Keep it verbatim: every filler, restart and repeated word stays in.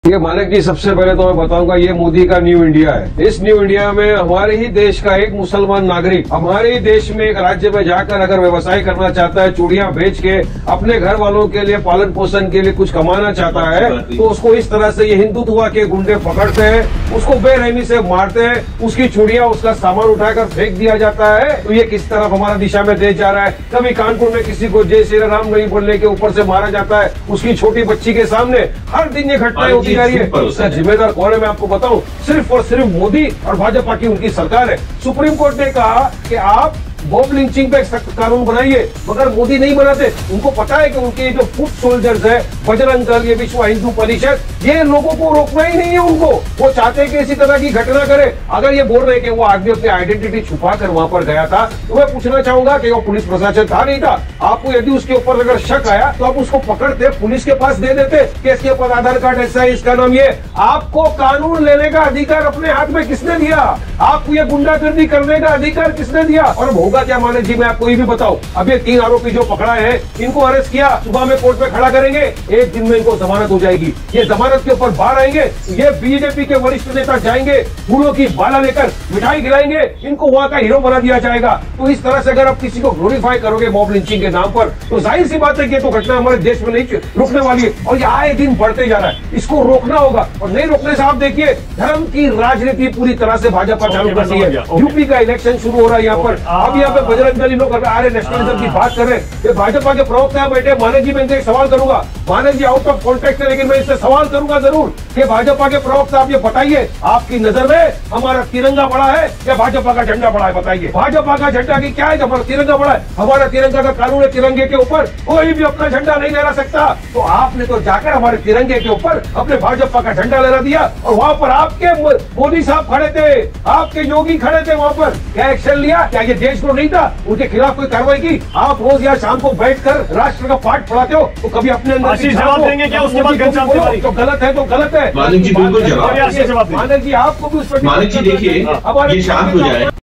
ये मालिक जी, सबसे पहले तो मैं बताऊंगा ये मोदी का न्यू इंडिया है। इस न्यू इंडिया में हमारे ही देश का एक मुसलमान नागरिक हमारे ही देश में एक राज्य में जाकर अगर व्यवसाय करना चाहता है, चूड़ियां बेच के अपने घर वालों के लिए पालन पोषण के लिए कुछ कमाना चाहता है, तो उसको इस तरह से ये हिंदुत्व के गुंडे पकड़ते हैं, उसको बेरहमी से मारते हैं, उसकी चूड़ियां उसका सामान उठाकर फेंक दिया जाता है। तो ये किस तरफ हमारा दिशा में देश जा रहा है। कभी कानपुर में किसी को जय श्री राम नहीं बोलने के ऊपर से मारा जाता है, उसकी छोटी बच्ची के सामने हर दिन ये घटनाएं होती जा रही है। इसका जिम्मेदार कौन है मैं आपको बताऊं, सिर्फ और सिर्फ मोदी और भाजपा की उनकी सरकार है। सुप्रीम कोर्ट ने कहा कि आप बॉम्ब लिंचिंग पे एक सख्त कानून बनाइए, मगर मोदी नहीं बनाते। उनको पता है कि उनके जो फुट सोल्जर्स है, बजरंग दल, ये विश्व हिंदू परिषद, ये लोगों को रोकना ही नहीं है उनको। वो चाहते हैं कि इसी तरह की घटना करे। अगर ये बोल रहे हैं कि वो आदमी अपनी आइडेंटिटी छुपा कर वहां पर गया था, तो मैं पूछना चाहूंगा कि वो पुलिस प्रशासन था नहीं था। आपको यदि उसके ऊपर अगर शक आया तो आप उसको पकड़ते, पुलिस के पास दे देते कि इसके ऊपर आधार कार्ड ऐसा है, इसका नाम ये। आपको कानून लेने का अधिकार अपने हाथ में किसने दिया? आपको ये गुंडागर्दी करने का अधिकार किसने दिया? और होगा क्या मालिक जी, मैं आपको ये भी बताऊं, अब ये तीन आरोपी जो पकड़ा है, इनको अरेस्ट किया, सुबह में कोर्ट में खड़ा करेंगे, एक दिन में इनको जमानत हो जाएगी। ये जमानत के ऊपर बाहर आएंगे, ये बीजेपी के वरिष्ठ नेता जाएंगे, फूलों की माला लेकर मिठाई खिलाएंगे, इनको वहां का हीरो बना दिया जाएगा। तो इस तरह से अगर आप किसी को ग्लोरीफाई करोगे मॉब लिंचिंग के नाम पर, तो जाहिर सी बात है कि तो घटना हमारे देश में नहीं रुकने वाली है और ये आए दिन बढ़ते जा रहा है। इसको रोकना होगा और नहीं रोकने से आप देखिए धर्म की राजनीति पूरी तरह से भाजपा चालू कर दी है। यूपी का इलेक्शन शुरू हो रहा है यहाँ पर, अब यहाँ पे बजरंग दल लोग आर्य नेशनलिज्म की बात कर रहे हैं। ये भाजपा के प्रवक्ता बैठे मानक जी, मैं इनसे एक सवाल करूंगा, मानक जी आउट ऑफ कॉन्टेक्स्ट है लेकिन मैं इससे सवाल करूंगा जरूर कि भाजपा के प्रवक्ता आप ये बताइए, आपकी नजर में हमारा तिरंगा बड़ा है या भाजपा का झंडा बड़ा है? बताइए, भाजपा का झंडा की क्या है, हमारा तिरंगा बड़ा है? हमारा तिरंगा का कानून है, तिरंगे के ऊपर कोई भी अपना झंडा नहीं लहरा सकता। तो आपने तो जाकर हमारे तिरंगे के ऊपर अपने भाजपा का झंडा लहरा दिया और वहां पर आपके मोदी साहब खड़े थे, आपके योगी खड़े थे, वहां पर क्या एक्शन लिया? क्या ये देश को नहीं था? उनके खिलाफ कोई कार्रवाई की? आप रोज या शाम को बैठकर राष्ट्र का पाठ पढ़ाते हो, तो कभी अपने अंदर जवाब देंगे क्या? उसके बाद तो गलत है तो गलत है। मालिक जी बिल्कुल जवाब। मालिक जी आपको भी उस पर मालिक जी देखिए, ये शांत हो जाए।